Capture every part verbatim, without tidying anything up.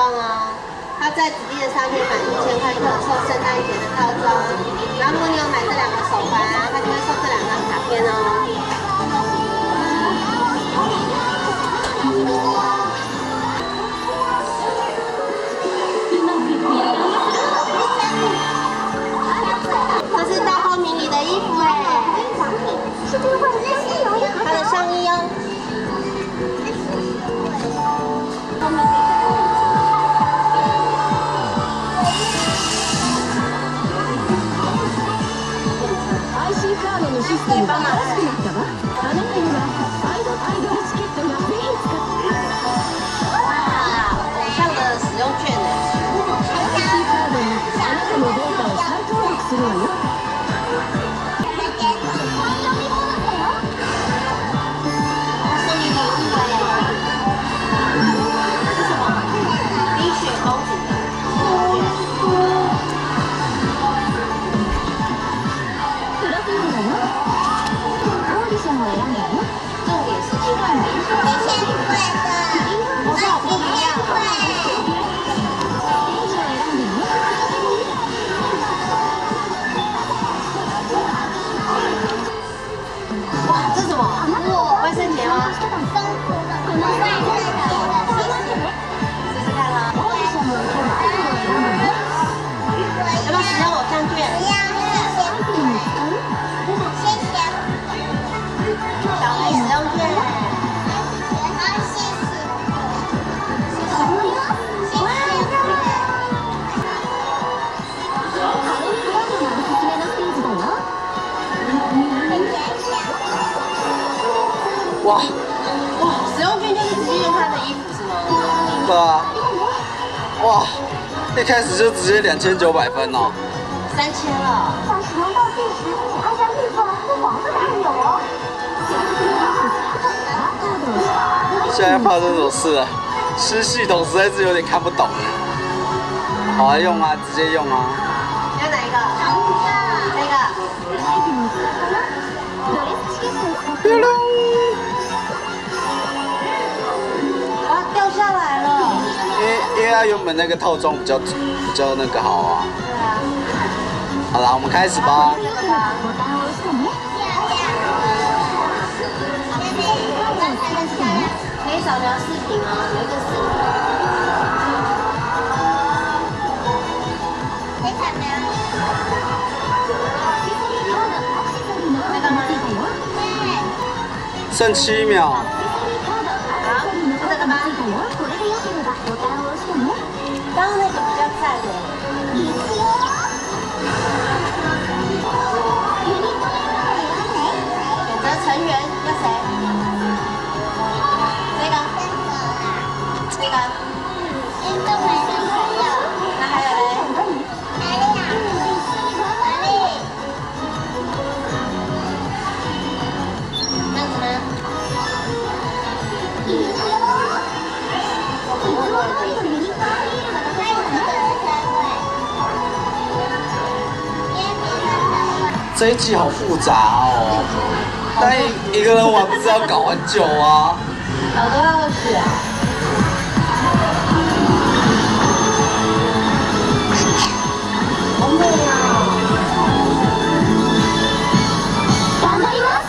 哦，它在指定的商店满一千块就能抽圣诞节的套装，然后如果你有买这两个手环啊，它就会送这两张卡片哦。这是大泡迷你的衣服哎，它的上衣哦。 アイシー カードのシステムが新しくなったわ。あなたにはアイドアイドルチケットがぜひ使って。哇，偶像的使用券呢アイシー カードにあなたのデータを再登録するわよ。 哇哇！使用券就是直接用他的衣服是吗？ 对啊。哇！一开始就直接两千九百分哦。 三千了。在使用倒计时，请按下绿色或黄色的按钮哦。 现在发生什么事了？新系统实在是有点看不懂。好啊，用啊，直接用啊。 要哪一个？这个。 漂亮。 下来了， 因为因为它原本那个套装比较比较那个好啊。 对啊。 好啦，我们开始吧。 可以扫描视频哦，有一个视频。可以扫描。那个吗？ 剩七秒。 刚刚那个比较快的。选择成员要谁？这个。这个。那还有嘞？哪里？这样子吗？ 这一季好复杂哦，但一个人玩不是要搞很久啊。 好多要选。好美啊！頑張ります。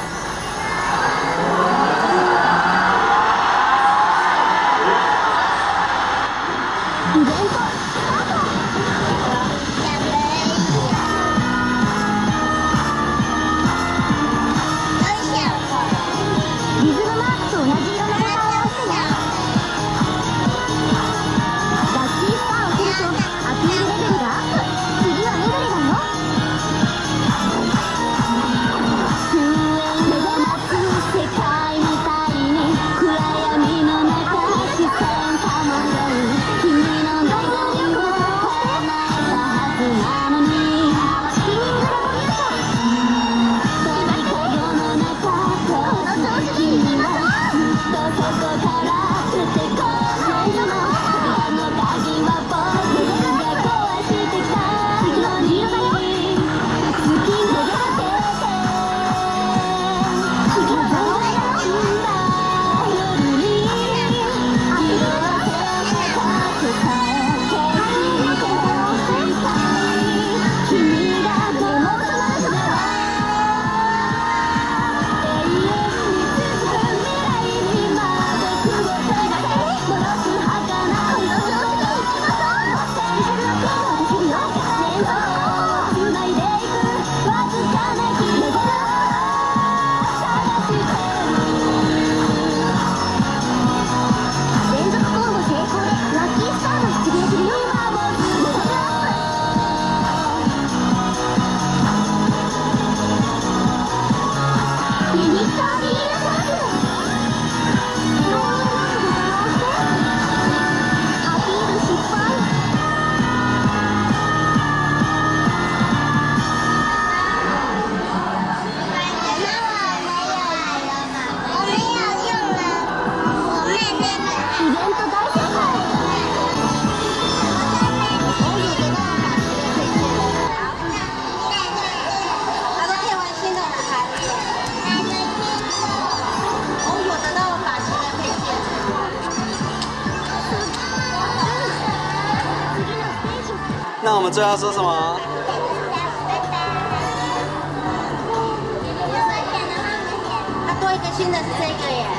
么？最后要说什么？ 它多一个新的是这个耶。